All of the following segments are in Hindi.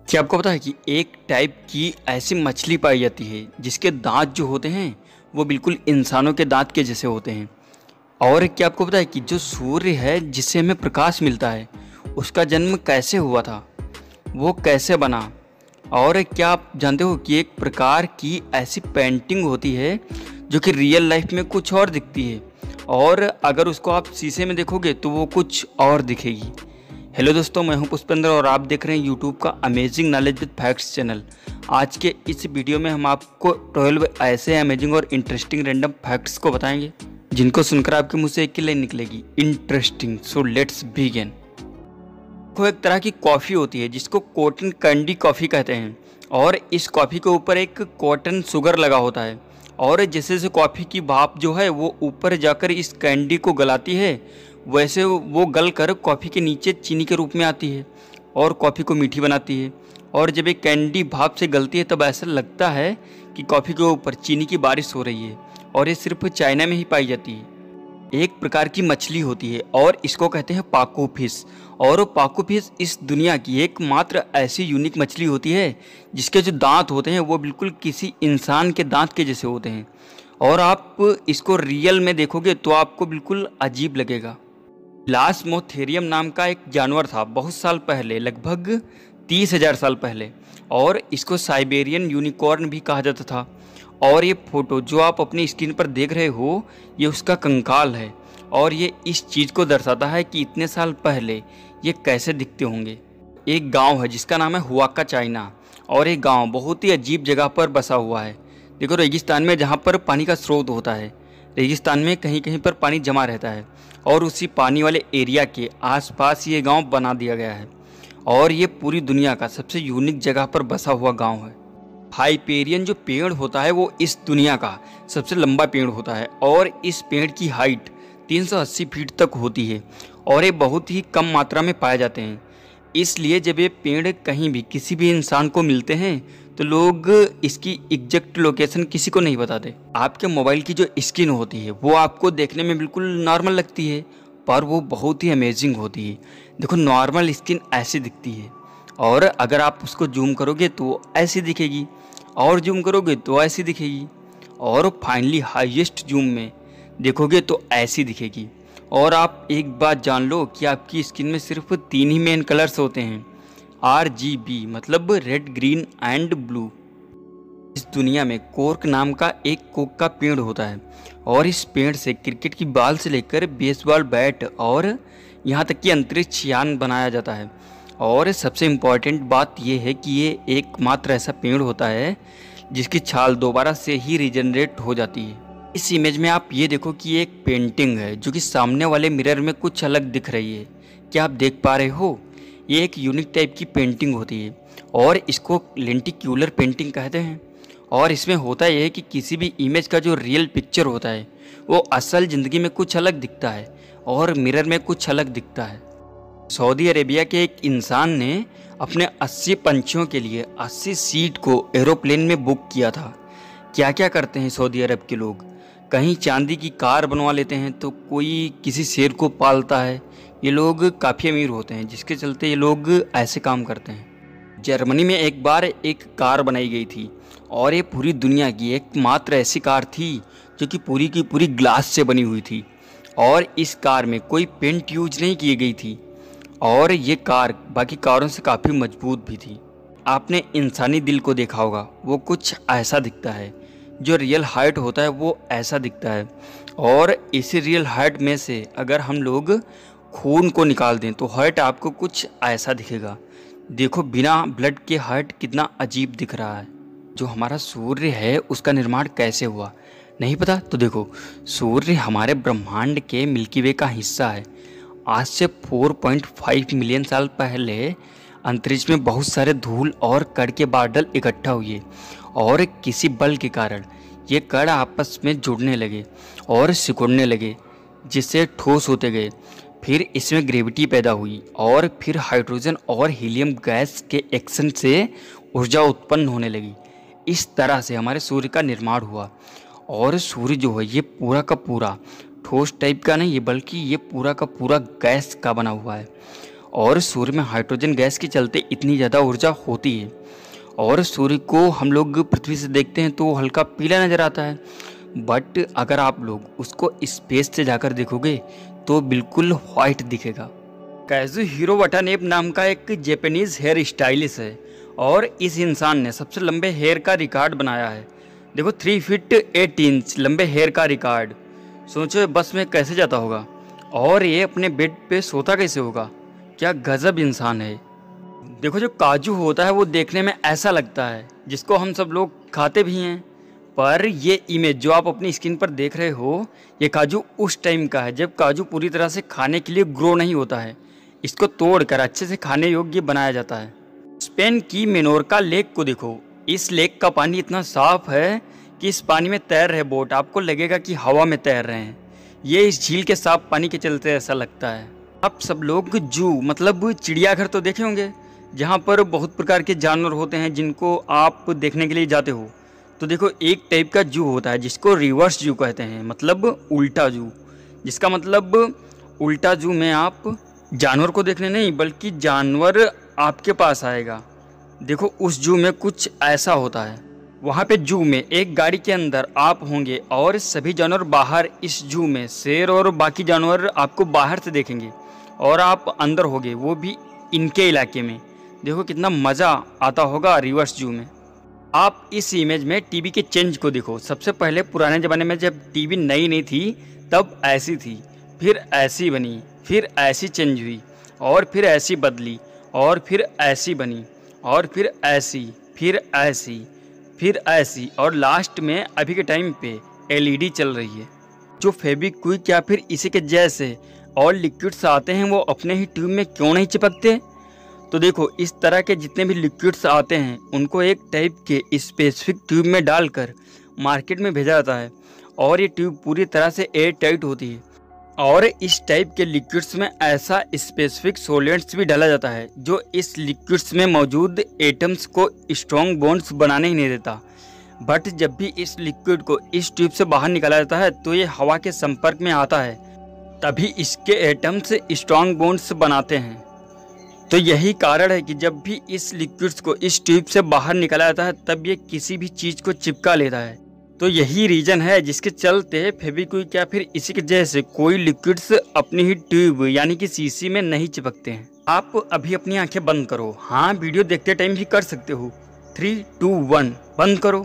क्या आपको पता है कि एक टाइप की ऐसी मछली पाई जाती है जिसके दांत जो होते हैं वो बिल्कुल इंसानों के दांत के जैसे होते हैं। और क्या आपको पता है कि जो सूर्य है जिससे हमें प्रकाश मिलता है उसका जन्म कैसे हुआ था, वो कैसे बना। और क्या आप जानते हो कि एक प्रकार की ऐसी पेंटिंग होती है जो कि रियल लाइफ में कुछ और दिखती है और अगर उसको आप शीशे में देखोगे तो वो कुछ और दिखेगी। हेलो दोस्तों, मैं हूं पुष्पेंद्र और आप देख रहे हैं यूट्यूब का amazing knowledge with facts channel. आज के इस वीडियो में हम आपको 12 ऐसे अमेजिंग और इंटरेस्टिंग रैंडम फैक्ट्स को बताएंगे जिनको सुनकर आपके मुंह से एक ही लाइन निकलेगी, इंटरेस्टिंग। So let's begin. को एक तरह की कॉफ़ी होती है जिसको कॉटन कैंडी कॉफ़ी कहते हैं और इस कॉफ़ी के ऊपर एक कॉटन शुगर लगा होता है और जैसे जैसे कॉफ़ी की भाप जो है वो ऊपर जाकर इस कैंडी को गलाती है वैसे वो गल कर कॉफ़ी के नीचे चीनी के रूप में आती है और कॉफ़ी को मीठी बनाती है। और जब एक कैंडी भाप से गलती है तब ऐसा लगता है कि कॉफ़ी के ऊपर चीनी की बारिश हो रही है और ये सिर्फ चाइना में ही पाई जाती है। एक प्रकार की मछली होती है और इसको कहते हैं पाको फिश। और पाको फिश इस दुनिया की एकमात्र ऐसी यूनिक मछली होती है जिसके जो दांत होते हैं वो बिल्कुल किसी इंसान के दांत के जैसे होते हैं और आप इसको रियल में देखोगे तो आपको बिल्कुल अजीब लगेगा। प्लास्मोथेरियम नाम का एक जानवर था बहुत साल पहले, लगभग 30,000 साल पहले, और इसको साइबेरियन यूनिकॉर्न भी कहा जाता था। और ये फोटो जो आप अपनी स्क्रीन पर देख रहे हो ये उसका कंकाल है और ये इस चीज़ को दर्शाता है कि इतने साल पहले ये कैसे दिखते होंगे। एक गांव है जिसका नाम है हुआका, चाइना, और ये गांव बहुत ही अजीब जगह पर बसा हुआ है। देखो, रेगिस्तान में जहाँ पर पानी का स्रोत होता है, रेगिस्तान में कहीं कहीं पर पानी जमा रहता है और उसी पानी वाले एरिया के आसपास ये गांव बना दिया गया है और ये पूरी दुनिया का सबसे यूनिक जगह पर बसा हुआ गांव है। हाइपेरियन जो पेड़ होता है वो इस दुनिया का सबसे लंबा पेड़ होता है और इस पेड़ की हाइट 380 फीट तक होती है और ये बहुत ही कम मात्रा में पाए जाते हैं। इसलिए जब ये पेड़ कहीं भी किसी भी इंसान को मिलते हैं तो लोग इसकी एग्जैक्ट लोकेशन किसी को नहीं बताते। आपके मोबाइल की जो स्क्रीन होती है वो आपको देखने में बिल्कुल नॉर्मल लगती है पर वो बहुत ही अमेजिंग होती है। देखो, नॉर्मल स्क्रीन ऐसी दिखती है और अगर आप उसको जूम करोगे तो ऐसी दिखेगी और जूम करोगे तो ऐसी दिखेगी और फाइनली हाईएस्ट जूम में देखोगे तो ऐसी दिखेगी। और आप एक बात जान लो कि आपकी स्किन में सिर्फ 3 ही मेन कलर्स होते हैं, RGB, मतलब रेड, ग्रीन एंड ब्लू। इस दुनिया में कॉर्क नाम का एक कोक का पेड़ होता है और इस पेड़ से क्रिकेट की बॉल से लेकर बेसबॉल बैट और यहाँ तक कि अंतरिक्ष यान बनाया जाता है। और सबसे इम्पॉर्टेंट बात यह है कि ये एकमात्र ऐसा पेड़ होता है जिसकी छाल दोबारा से ही रिजनरेट हो जाती है। इस इमेज में आप ये देखो कि ये एक पेंटिंग है जो कि सामने वाले मिरर में कुछ अलग दिख रही है। क्या आप देख पा रहे हो? ये एक यूनिक टाइप की पेंटिंग होती है और इसको लेंटिक्यूलर पेंटिंग कहते हैं। और इसमें होता यह है कि किसी भी इमेज का जो रियल पिक्चर होता है वो असल ज़िंदगी में कुछ अलग दिखता है और मिरर में कुछ अलग दिखता है। सऊदी अरेबिया के एक इंसान ने अपने 80 पंछियों के लिए 80 सीट को एरोप्लेन में बुक किया था। क्या क्या करते हैं सऊदी अरब के लोग, कहीं चांदी की कार बनवा लेते हैं तो कोई किसी शेर को पालता है। ये लोग काफ़ी अमीर होते हैं जिसके चलते ये लोग ऐसे काम करते हैं। जर्मनी में एक बार एक कार बनाई गई थी और ये पूरी दुनिया की एकमात्र ऐसी कार थी जो कि पूरी की पूरी ग्लास से बनी हुई थी और इस कार में कोई पेंट यूज नहीं की गई थी और ये कार बाकी कारों से काफ़ी मजबूत भी थी। आपने इंसानी दिल को देखा होगा, वो कुछ ऐसा दिखता है। जो रियल हार्ट होता है वो ऐसा दिखता है और इसी रियल हार्ट में से अगर हम लोग खून को निकाल दें तो हार्ट आपको कुछ ऐसा दिखेगा। देखो, बिना ब्लड के हार्ट कितना अजीब दिख रहा है। जो हमारा सूर्य है उसका निर्माण कैसे हुआ, नहीं पता? तो देखो, सूर्य हमारे ब्रह्मांड के मिल्की वे का हिस्सा है। आज से 4.5 मिलियन साल पहले अंतरिक्ष में बहुत सारे धूल और कण के बादल इकट्ठा हुए और किसी बल के कारण ये कण आपस में जुड़ने लगे और सिकुड़ने लगे जिससे ठोस होते गए। फिर इसमें ग्रेविटी पैदा हुई और फिर हाइड्रोजन और हीलियम गैस के एक्शन से ऊर्जा उत्पन्न होने लगी। इस तरह से हमारे सूर्य का निर्माण हुआ और सूर्य जो है ये पूरा का पूरा ठोस टाइप का नहीं है बल्कि ये पूरा का पूरा गैस का बना हुआ है और सूर्य में हाइड्रोजन गैस के चलते इतनी ज़्यादा ऊर्जा होती है। और सूर्य को हम लोग पृथ्वी से देखते हैं तो हल्का पीला नज़र आता है, बट अगर आप लोग उसको स्पेस से जाकर देखोगे तो बिल्कुल वाइट दिखेगा। काजुहिरो वाटानाबे नाम का एक जापानीज़ हेयर स्टाइलिस्ट है और इस इंसान ने सबसे लंबे हेयर का रिकॉर्ड बनाया है। देखो 3 फीट 8 इंच लंबे हेयर का रिकॉर्ड। सोचो बस में कैसे जाता होगा और ये अपने बेड पे सोता कैसे होगा। क्या गजब इंसान है। देखो जो काजू होता है वो देखने में ऐसा लगता है जिसको हम सब लोग खाते भी हैं, पर ये इमेज जो आप अपनी स्क्रीन पर देख रहे हो ये काजू उस टाइम का है जब काजू पूरी तरह से खाने के लिए ग्रो नहीं होता है। इसको तोड़कर अच्छे से खाने योग्य बनाया जाता है। स्पेन की मेनोरका लेक को देखो। इस लेक का पानी इतना साफ है कि इस पानी में तैर रहे बोट आपको लगेगा कि हवा में तैर रहे हैं। ये इस झील के साफ पानी के चलते ऐसा लगता है। आप सब लोग जू मतलब चिड़ियाघर तो देखे होंगे जहाँ पर बहुत प्रकार के जानवर होते हैं जिनको आप देखने के लिए जाते हो। तो देखो एक टाइप का जू होता है जिसको रिवर्स जू कहते हैं, मतलब उल्टा जू। जिसका मतलब उल्टा जू में आप जानवर को देखने नहीं बल्कि जानवर आपके पास आएगा। देखो उस जू में कुछ ऐसा होता है। वहाँ पे जू में एक गाड़ी के अंदर आप होंगे और सभी जानवर बाहर। इस जू में शेर और बाकी जानवर आपको बाहर से देखेंगे और आप अंदर होंगे, वो भी इनके इलाके में। देखो कितना मज़ा आता होगा रिवर्स जू में। आप इस इमेज में टीवी के चेंज को देखो। सबसे पहले पुराने ज़माने में जब टीवी नई नहीं थी तब ऐसी थी, फिर ऐसी बनी, फिर ऐसी चेंज हुई और फिर ऐसी बदली और फिर ऐसी बनी और फिर ऐसी, फिर ऐसी, फिर ऐसी और लास्ट में अभी के टाइम पे एलईडी चल रही है। जो फेविक्विक या फिर इसी के जैसे और लिक्विड्स आते हैं वो अपने ही ट्यूब में क्यों नहीं चिपकते। तो देखो इस तरह के जितने भी लिक्विड्स आते हैं उनको एक टाइप के स्पेसिफिक ट्यूब में डालकर मार्केट में भेजा जाता है और ये ट्यूब पूरी तरह से एयर टाइट होती है। और इस टाइप के लिक्विड्स में ऐसा स्पेसिफिक सोलेंट्स भी डाला जाता है जो इस लिक्विड्स में मौजूद एटम्स को स्ट्रॉन्ग बॉन्ड्स बनाने ही नहीं देता। बट जब भी इस लिक्विड को इस ट्यूब से बाहर निकाला जाता है तो ये हवा के संपर्क में आता है, तभी इसके एटम्स स्ट्रॉन्ग बॉन्ड्स बनाते हैं। तो यही कारण है कि जब भी इस लिक्विड्स को इस ट्यूब से बाहर निकाला जाता है तब ये किसी भी चीज़ को चिपका लेता है। तो यही रीज़न है जिसके चलते फेविक्विक या फिर इसी के जैसे कोई लिक्विड्स अपनी ही ट्यूब यानी कि शीशी में नहीं चिपकते हैं। आप अभी अपनी आंखें बंद करो। हाँ, वीडियो देखते टाइम भी कर सकते हो। 3, 2, 1 बंद करो।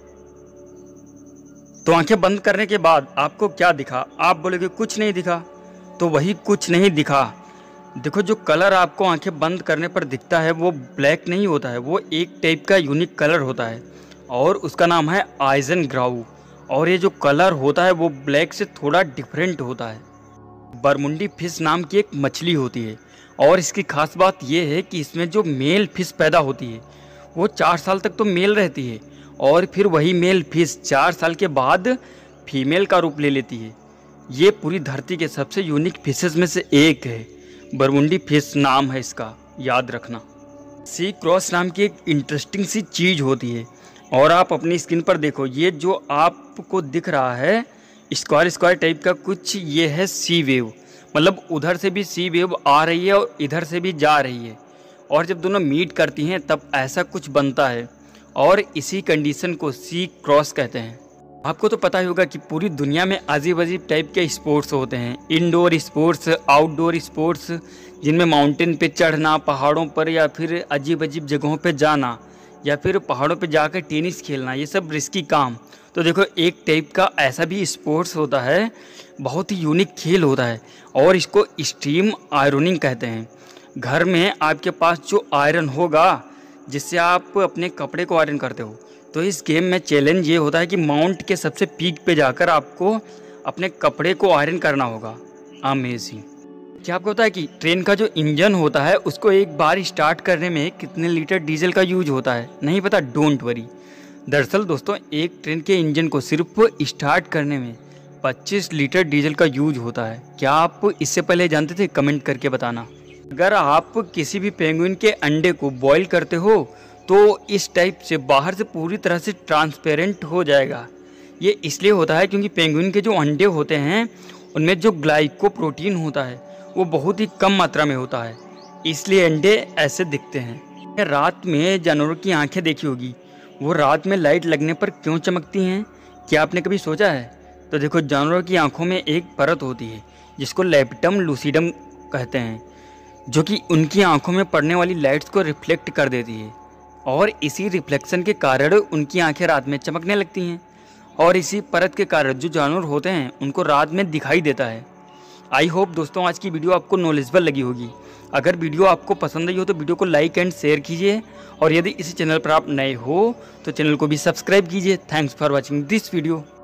तो आंखें बंद करने के बाद आपको क्या दिखा? आप बोलोगे कुछ नहीं दिखा, तो वही कुछ नहीं दिखा। देखो जो कलर आपको आंखें बंद करने पर दिखता है वो ब्लैक नहीं होता है, वो एक टाइप का यूनिक कलर होता है और उसका नाम है आइजनग्राउ। और ये जो कलर होता है वो ब्लैक से थोड़ा डिफरेंट होता है। बरमुंडी फिश नाम की एक मछली होती है और इसकी खास बात ये है कि इसमें जो मेल फिश पैदा होती है वो 4 साल तक तो मेल रहती है और फिर वही मेल फिश 4 साल के बाद फीमेल का रूप ले लेती है। ये पूरी धरती के सबसे यूनिक फिशेस में से एक है। बरमुंडी फिश नाम है इसका, याद रखना। सी क्रॉस नाम की एक इंटरेस्टिंग सी चीज़ होती है और आप अपनी स्क्रीन पर देखो, ये जो आपको दिख रहा है स्क्वायर स्क्वायर टाइप का कुछ, ये है सी वेव। मतलब उधर से भी सी वेव आ रही है और इधर से भी जा रही है और जब दोनों मीट करती हैं तब ऐसा कुछ बनता है और इसी कंडीशन को सी क्रॉस कहते हैं। आपको तो पता ही होगा कि पूरी दुनिया में अजीब अजीब टाइप के स्पोर्ट्स होते हैं। इंडोर स्पोर्ट्स, आउटडोर स्पोर्ट्स, जिनमें माउंटेन पे चढ़ना, पहाड़ों पर या फिर अजीब अजीब जगहों पे जाना या फिर पहाड़ों पे जाकर टेनिस खेलना, ये सब रिस्की काम। तो देखो एक टाइप का ऐसा भी स्पोर्ट्स होता है, बहुत ही यूनिक खेल होता है और इसको स्टीम आयरनिंग कहते हैं। घर में आपके पास जो आयरन होगा जिससे आप अपने कपड़े को आयरन करते हो, तो इस गेम में चैलेंज ये होता है कि माउंट के सबसे पीक पे जाकर आपको अपने कपड़े को आयरन करना होगा। अमेजिंग। क्या आपको पता है कि ट्रेन का जो इंजन होता है उसको एक बार स्टार्ट करने में कितने लीटर डीजल का यूज होता है? नहीं पता? Don't worry. दरअसल दोस्तों एक ट्रेन के इंजन को सिर्फ स्टार्ट करने में 25 लीटर डीजल का यूज होता है। क्या आप इससे पहले जानते थे? कमेंट करके बताना। अगर आप किसी भी पेंगुइन के अंडे को बॉईल करते हो तो इस टाइप से बाहर से पूरी तरह से ट्रांसपेरेंट हो जाएगा। ये इसलिए होता है क्योंकि पेंगुइन के जो अंडे होते हैं उनमें जो ग्लाइकोप्रोटीन होता है वो बहुत ही कम मात्रा में होता है। इसलिए अंडे ऐसे दिखते हैं। रात में जानवरों की आंखें देखी होगी, वो रात में लाइट लगने पर क्यों चमकती हैं? क्या आपने कभी सोचा है? तो देखो, जानवरों की आंखों में एक परत होती है जिसको लेपिटम लूसिडम कहते हैं, जो कि उनकी आंखों में पड़ने वाली लाइट्स को रिफ्लेक्ट कर देती है और इसी रिफ्लेक्शन के कारण उनकी आंखें रात में चमकने लगती हैं और इसी परत के कारण जो जानवर होते हैं उनको रात में दिखाई देता है। आई होप दोस्तों आज की वीडियो आपको नॉलेजेबल लगी होगी। अगर वीडियो आपको पसंद आई हो तो वीडियो को लाइक एंड शेयर कीजिए और यदि इस चैनल पर आप नए हो तो चैनल को भी सब्सक्राइब कीजिए। Thanks for watching this video.